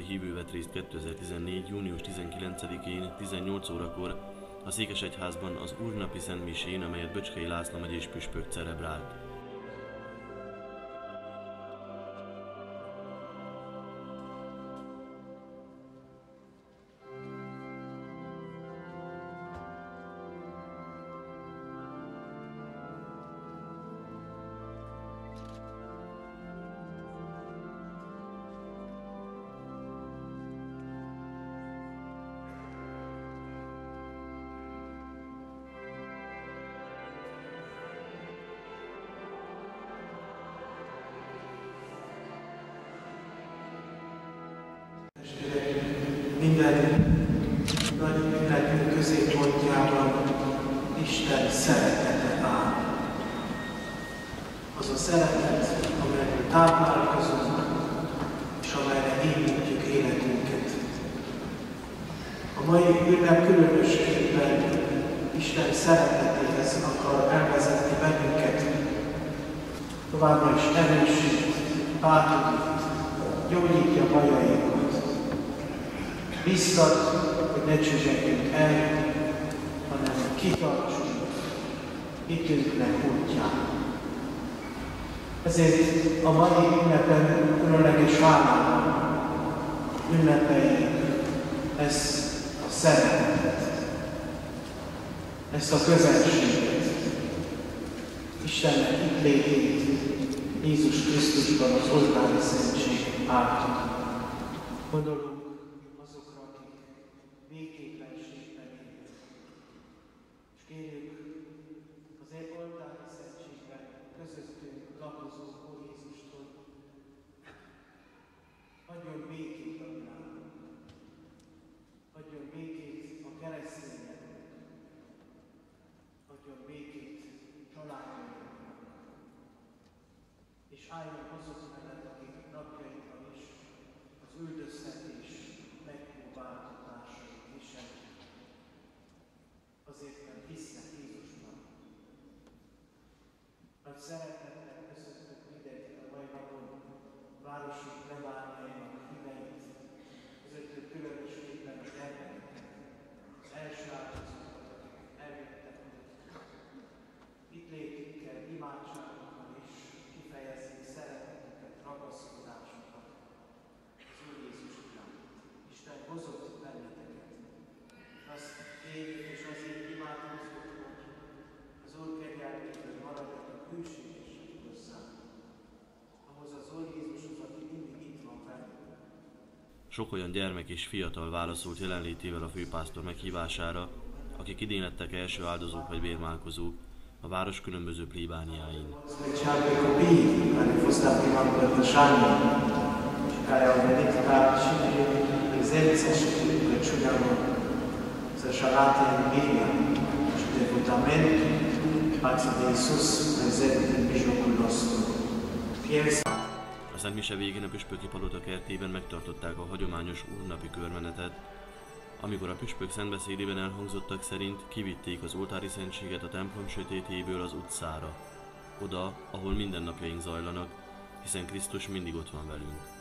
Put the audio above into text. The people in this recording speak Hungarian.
hívő vett részt 2014. június 19-én 18 órakor a Székesegyházban az Úrnapi Szentmisén, amelyet Böcskei László megyés püspök celebrált. Minden nagy ünnepünk középpontjában Isten szeretete áll. Az a szeretet, amelyről táplálkozunk, és amelyre építjük életünket. A mai ünnep különösképpen Isten szeretetéhez akar elvezetni bennünket. Továbbra is erősít, bátorít, gyógyítja bajainkat. Biztat, hogy ne csüggenjünk el, hanem kitartsunk hitünknek útján. Ezért a mai ünnepen különleges hálával ünnepeljük ezt a szeretetet, ezt a közelséget, Istennek itt létét Jézus Krisztusban az oltári szentség által. Gondolunk azokra, akik végképtelenségben élnek. És kérjük az oltári szentségben közöttünk lakozó Úr Jézustól, adjon békét a világnak, adjon békét a keresztényeknek, adjon békét családjainknak, és álljon azok mellett, akik napjainkban is az üldöztetés megpróbáltatásait viselik. Azért, mert hisznek Jézusban. Nagy szeretettel köszöntök mindenkit a mai napon, városunk plebániainak híveit, közöttük különösképpen a gyermekeket, az első áldozatot, akik eljöttek. Itt létükkel, imádságokkal is kifejezni szeretetüket, ragaszkodásukat az Úr Jézus iránt. Isten hozott benneteket. Azt kérjük és azért imádkozunk, hogy az Úr kegyelméből maradjatok hűségesek hozzá. Ahhoz az Úr Jézushoz, aki mindig itt van velünk. Sok olyan gyermek és fiatal válaszolt jelenlétével a főpásztor meghívására, akik idén lettek első áldozók vagy bérmálkozók a város különböző plébániáin. Special pe copiii care au fost la prima împărtășanie și care au venit ca și prezența și rugăciunea lor să-și arate iubirea și devotamentul față de Iisus prezent în mijlocul nostru. A Szent Mise végén a püspöki palota kertében megtartották a hagyományos úrnapi körmenetet, amikor a püspök szentbeszédében elhangzottak szerint kivitték az oltári szentséget a templom sötétjéből az utcára, oda, ahol mindennapjaink zajlanak, hiszen Krisztus mindig ott van velünk.